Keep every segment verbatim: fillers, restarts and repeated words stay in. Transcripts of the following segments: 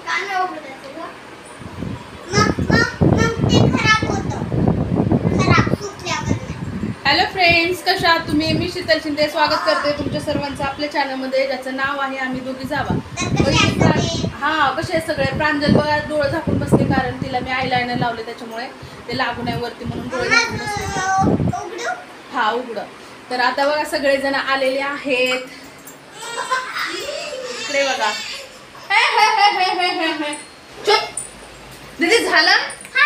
Hello friends, कशा आहात तुम्ही? मी शीतल शिंदे स्वागत करते तुमच्या सर्वांचं आपल्या चॅनलमध्ये, ज्याचं नाव आहे आम्ही दोघी जावा. हा, कसे सगळे? प्रांजल बघा डोळे झाकून बसले, कारण तिला मी आयलाइनर लावले त्याच्यामुळे ते लागू नाही वरती, म्हणून डोळे झाकून बसले. हा, उघड. तर आता बघा सगळेजण आलेले आहेत इकडे बघा. चुप दीदी, झालं?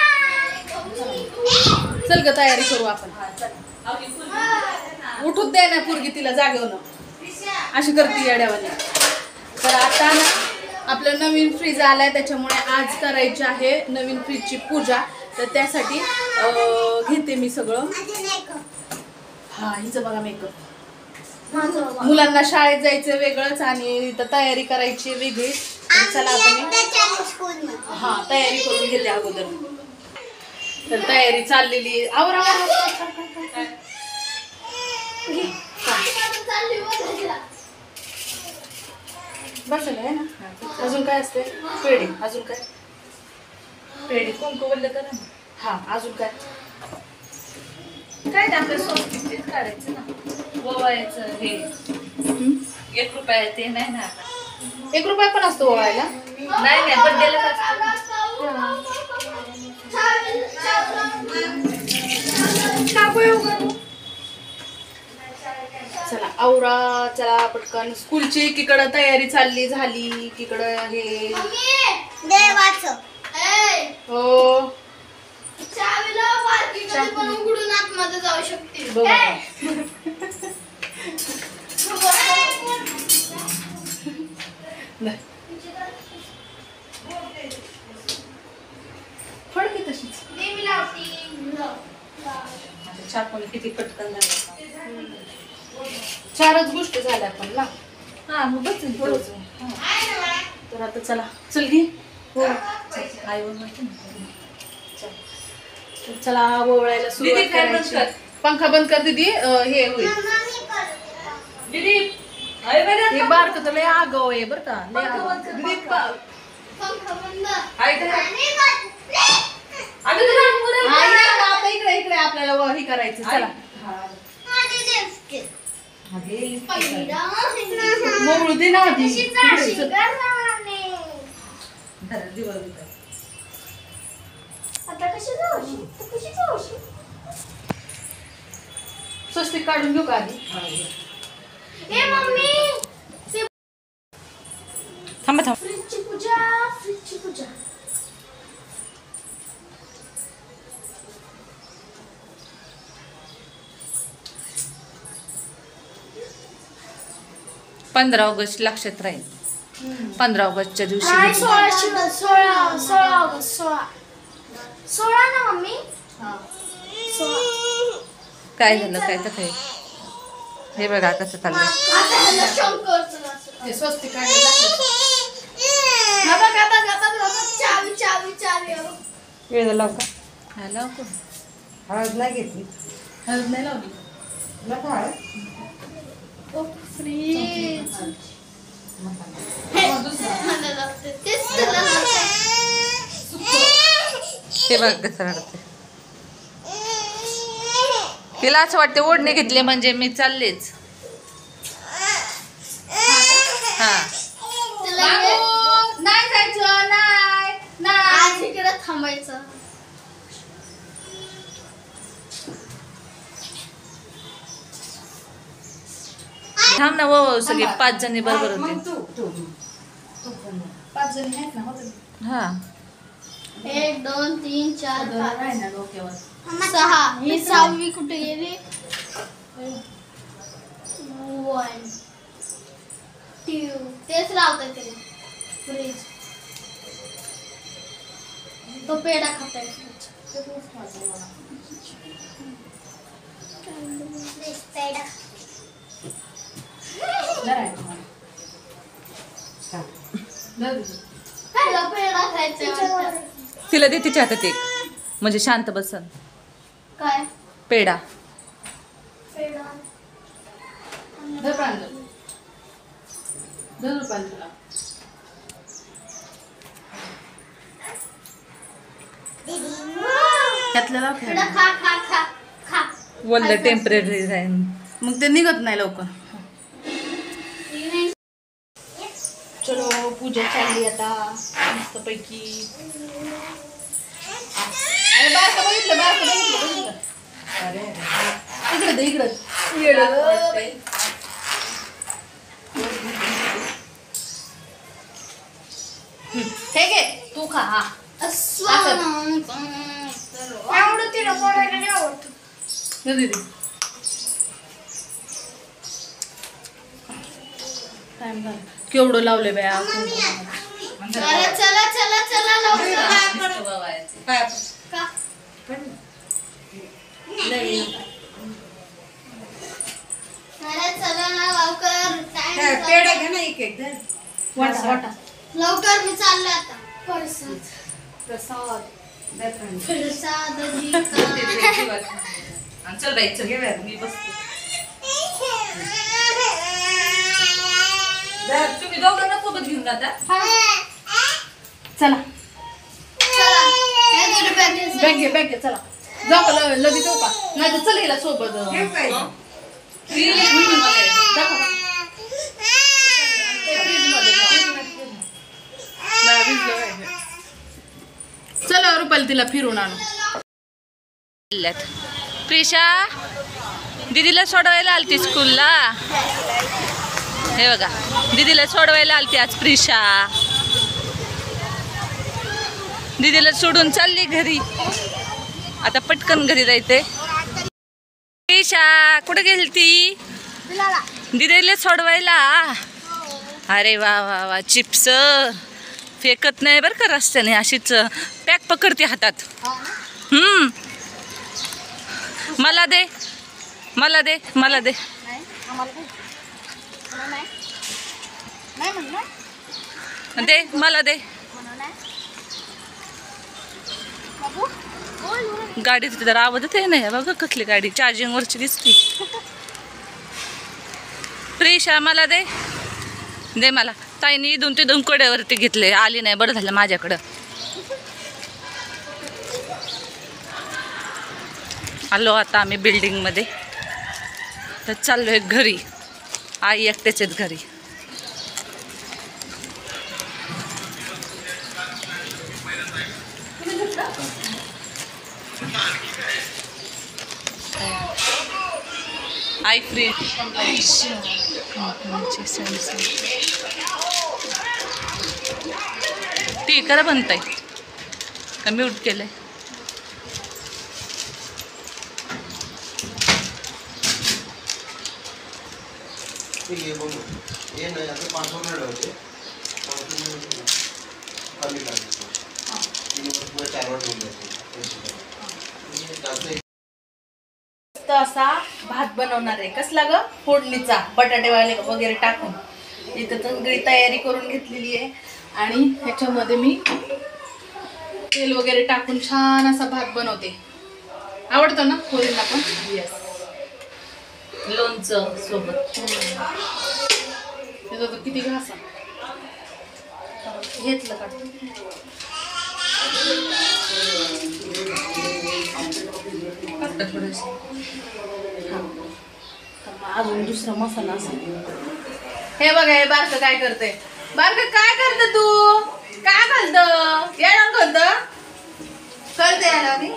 चल ग, तयारी करू आपण. उठूच दे ना पोरगी, तिला जागवणं अशी करते येड्यावानी. तर आता ना आपलं नवीन फ्रीज आलाय, त्याच्यामुळे आज करायची आहे नवीन फ्रीजची पूजा. तर त्यासाठी घेते मी सगळं. हा, हिचं बघा मेकअप. मुलांना शाळेत जायचं वेगळंच आणि इथं तयारी करायची वेगळी. चला आता मी हा तयारी करून घेते अगोदर. तर तयारी चाललेली. आवरा बसलं आहे ना. अजून काय असते? पेढे. अजून काय? पेढे कुंकू वल्ल करा ना. हा, अजून काय काय आपल्या स्वस्तिक काढायचं ना, ओवायचं. हे एक रुपया ते नाही ना. एक रुपया पण असतो ओवायला? नाही नाही, बड्डेला चला आवरा, चला पटकन. स्कूलची एकीकडं तयारी चालली झाली, एकीकडं हे देवाचं. हो, पण उघडून आतमध्ये जाऊ शकते. फडकी तशीच नेहमी लावती. चार किती पटकन झालं. चारच गोष्टी झाल्या पण ना. हा, मग बस. तर आता चला, चल घे. हो, आई चला ओवळायला सुरुवात करायची. पंखा बंद कर दीदी, हे होईल. दीदी हे बारक तर लय आगाव आहे बरं का. लय आगाव. दीदी आता इकडे इकडे आपल्याला हे करायचं. चला मोळू दे ना आधी. स्वस्तिक काढून घेऊ का आधी? थांबा थांबा. फ्रीजची पूजा, फ्रीजची पूजा. पंधरा ऑगस्ट लक्षात राहील. पंधरा ऑगस्टच्या दिवशी सोळा सोळा सोळा ऑगस्ट सोळा सोळा ना मम्मी. काय झालं काय तर काय. हे बघा कसं चाललंय. स्वस्तिक काढायला चावी चावी चावी. वेळ लाव का? हा लाव का? हळद नाही घेतली. हळद नाही लावली ना. हळद फ्रीज हे बघ कसं रडते. तिला असं वाटते ओढणी घेतली म्हणजे मी चाललेच. हा, नाही जायचं. नाही नाही, इकडे थांबायचं. थांब ना. वो सगळे पाच जणी बरोबर होते. पाच जणी आहेत ना. होते. हा, एक दोन तीन चार पाच आहे ना डोक्यावर. सहा. ही सहावी कुठे गेली? One two. तेच लावतात ते फ्रीज. तो पेढा खाताय. पेढा पेढा खायचा. तिला दे तिच्या हातात एक, म्हणजे शांत बसन. काय पेढा. पेढा धर प्रांजल. धर प्रांजला. त्यातलं लाव थोडं खा खा खा खा वल्ल टेम्पररी राहील. मग ते निघत नाही लवकर. चलो पूजा चालली आता मस्तपैकी. अरे बारकं बघितलं बारकं बघितलं बघितलं. अरे इकडं दे इकडं. हे घे तू खा. हा आवडत तिला कोणाला नाही आवडत. हे दीदी टाइम झाला. केवढं लावले बाया. चला चला चला चला लवकर का? अरे चला ना लवकर टाइम पेढा घे ना एक एक दे. वाटा वाटा. लवकर मी चालले आता. प्रसाद प्रसाद प्रसाद जी का. चल बाई चल घे मी बसते. तुम्ही दोघांना सोबत घेऊन जाता. चला चला हे दोन बॅग घे. बॅग घे बॅग घे. चला जाऊ का ल- लगेच जाऊ का. नाही तर चल हिला सोबत. दाखव. ते फ्रीजमध्ये ठेव. नाही, भिजलं पाहिजे. चला रुपाली तिला फिरून आणू. प्रिशा दीदीला सोडवायला आलती स्कूलला. हे बघा दीदीला सोडवायला आलती आज प्रिशा. दीदीला सोडून चालली घरी. आता पटकन घरी जायचंय. प्रिशा कुठे गेली ती. दीदीला सोडवायला. अरे वा वा वा चिप्स फेकत नाही बरं का रस्त्याने. अशीच पॅक पकडते हातात. हम्म मला दे मला दे मला दे. दे मला दे. गाडी तिथं रावत आहे ना. बघा कसली गाडी चार्जिंग वरची दिसती. प्रिशा मला दे दे मला. ताईने इथून तिथून कड्यावरती घेतले. आली नाही बरं झालं माझ्याकडं. आलो आता आम्ही बिल्डिंग मध्ये. तर चाललोय घरी. आई एकटेच आहेत घरी. आई फ्री ती करा बनताय का म्यूट केलंय. ये बोलो ये ना यहाँ पे पाँच सौ मिनट होते पाँच सौ मिनट खाली कर देते हाँ तीन बार पूरा चार बार ढूंढ लेते हैं तर असा भात बनवणार आहे. कसला ग. फोडणीचा बटाटे वाले वगैरे टाकून. इथं सगळी तयारी करून घेतलेली आहे. आणि ह्याच्यामध्ये मी तेल वगैरे टाकून छान असा भात बनवते. आवडतो ना पोरींना पण. येस लोणचं सोबत. त्याचा तर किती घास घेतलं का. अजून दुसरा मसाला असेल. हे बघा हे बारकं काय करते. बारकं काय करत तू. काय घालत याला घालत करते याला मी.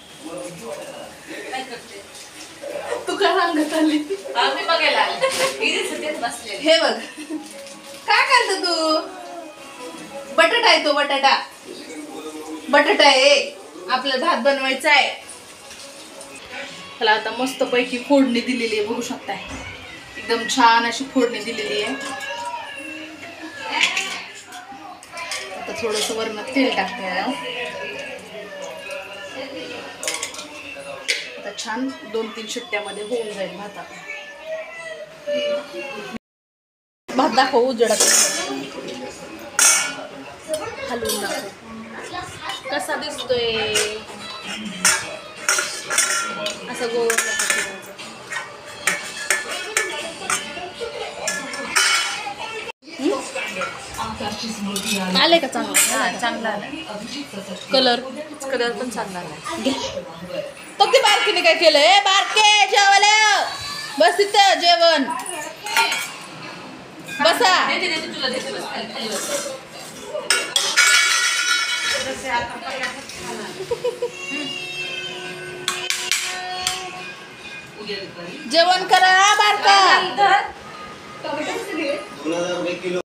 तू काय सांगत आली. आम्ही बघायला बसले. हे बघ काय करत तू. बटाटा आहे तो बटाटा. बटाटा आहे आपल्याला भात बनवायचा आहे. त्याला आता मस्त पैकी फोडणी दिलेली आहे. बघू शकताय एकदम छान अशी फोडणी दिलेली आहे. आता थोडंसं वरण तेल टाकते. आता छान दोन तीन शिट्ट्यामध्ये होऊन जाईल भात. आपला भात दाखव उजडात हलवून दाखव कसा दिसतोय. असं गोल आले का चांगलं हा चांगला आला कलर? कलर पण चांगला आला. तो ती बारकीने काय केलं? ए बारके जेवायला बस तिथं जेवण बसा. जेवण करा बारका. दोन हजार रुपये किलो